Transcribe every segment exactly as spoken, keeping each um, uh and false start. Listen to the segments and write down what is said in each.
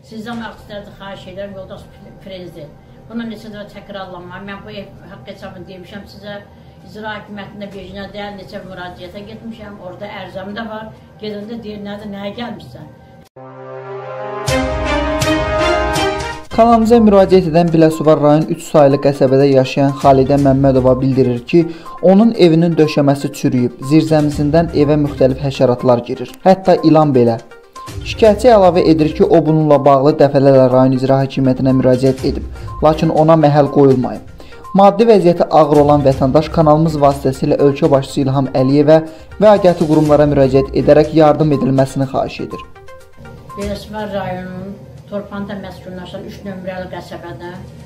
Sizdən artıqlarda xahiş edirəm, yoldaş prezident. Buna neçə dəfə təkrarlanma. Mən bu haqq hesabını demişəm sizə. İcra hakimiyyətində Bejinə deyil, neçə müraciətə getmişəm. Orada ərzəm də var. Gedəndə deyir, nədir, nəyə gəlmişsən? Kanalımıza müraciət edən Biləsuvar rayon üç saylı qəsəbədə yaşayan Xalidə Məmmədova bildirir ki, onun evinin döşəməsi çürüyüb, zirzəmisindən evə müxtəlif həşəratlar girir, hətta ilan belə. Şikayətçi əlavə edir ki, o bununla bağlı dəfələrlə rayon icra hakimiyyətinə müraciət edib, lakin ona məhəl qoyulmayıb. Maddi vəziyyəti ağır olan vətəndaş kanalımız vasitəsilə ölkə başçısı İlham Əliyevə və aidiyyatı qurumlara müraciət edərək yardım edilməsini xahiş edir. Biləsuvar rayonunun Torpanda məskunlaşan üç nömrəli qəsəbədə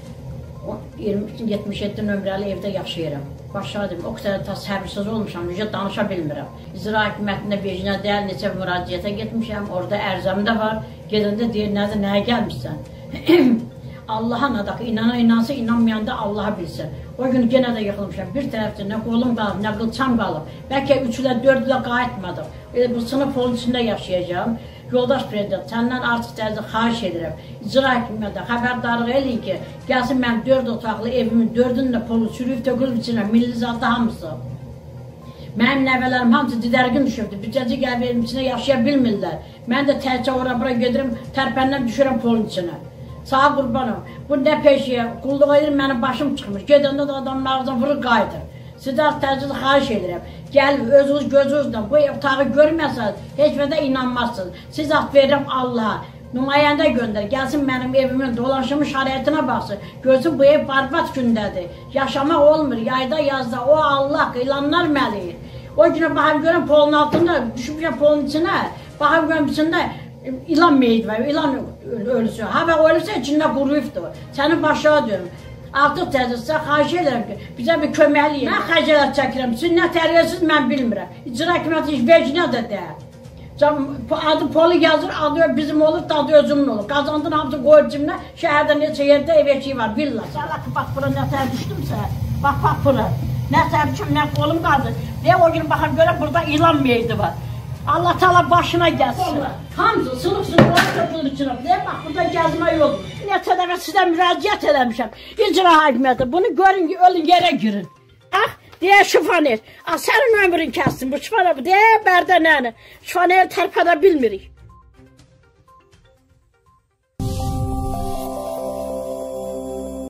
yetmiş yeddi nömrəli evdə yaşayıram. Başa dedim, o qədər təsəvvürsüz olmuşam, necə danışa bilmirəm. İcra hakimiyyətində Bejinə deyil, neçə müraciətə getmişəm, orada ərzəm də var. Gedəndə deyir, nədir, nəyə gəlmişsən? Allaha nadaq, inana inansa, inanmayanda Allaha bilsin. O gün yenə də yıxılmışam. Bir tərəfdə nə qolum qalıb, nə qılçam qalıb. Bəlkə üç ilə, dörd ilə qayıtmadım. Bu sınıf onun içində yaşayacağım. Yoldaş prezident, səndən artıq dərəcə xahiş edirəm. İcra hakimiyyətə xəbərdarlıq eləyin ki, gəlsin mən dörd otaqlı evimin dördünün də polu çürüyüb tökülüb içinə, milli zatda hamısı. Mənim nəvələrim hamısı didərgin düşübdür. Bücəcə gəlib evin içində yaşaya bilmirlər. Mən də təhcə ora-bura gedirəm, tərpəndən düşürəm polun içinə. Sağ qurbanım, bu nə peşiyə, qulluq edir, mənim başım çıxmış. Gedəndə də adamın ağzına vırıq qayıdır. Sizdən təcrübə xahiş edirəm. Gəlib özünüz gözünüzlə bu otağı görməsəniz, heç və də inanmazsınız. Siz at verirəm Allaha, nümayəndə göndər, gəlsin mənim evimin dolaşımı şəraitinə baxsın. Gözü bu ev barbat gündədir. Yaşamaq olmur, yayda yazda, o Allah, ilanlar məliyir. O günə baxım görəm polun altında, düşübcə polun içinə, baxım görəm içində ilan meyid var, ilan ölüsü. Ha və ölüsə içində quruyubdur. Sənin başına dönüm. Artıq təcrübə xahiş edirəm ki, bizə bir köməkliyin. Mən xəcalət çəkirəm, siz nə tərbiyəsiz mən bilmirəm. İcra hakimiyyəti heç vecnə də deyil. Adı polu yazır, adı bizim olur, adı özümün olur. Qazandın hamısı qoyur cimlə, şəhərdə neçə yerdə ev eşiyi var, villa. Bax bura nə tər düşdümsə, bax bax bura. Nə tər düşüm, nə qolum qaldı. Deyə o gün baxın görəm, burada ilan meyidi var. Allah Taala başına gəlsin. Hamısı sınıf sınıf tökülür içinə. Deyə bax burada gəzmə yoldur. Neçə dəfə sizə müraciət eləmişəm. İcra hakimiyyəti bunu görün ki, ölün yerə girin. Ax, deyə şifaner. Sənin ömrün kəssin bu şifaner. Deyə bərdə nəni. Şifaner tərpədə bilmirik.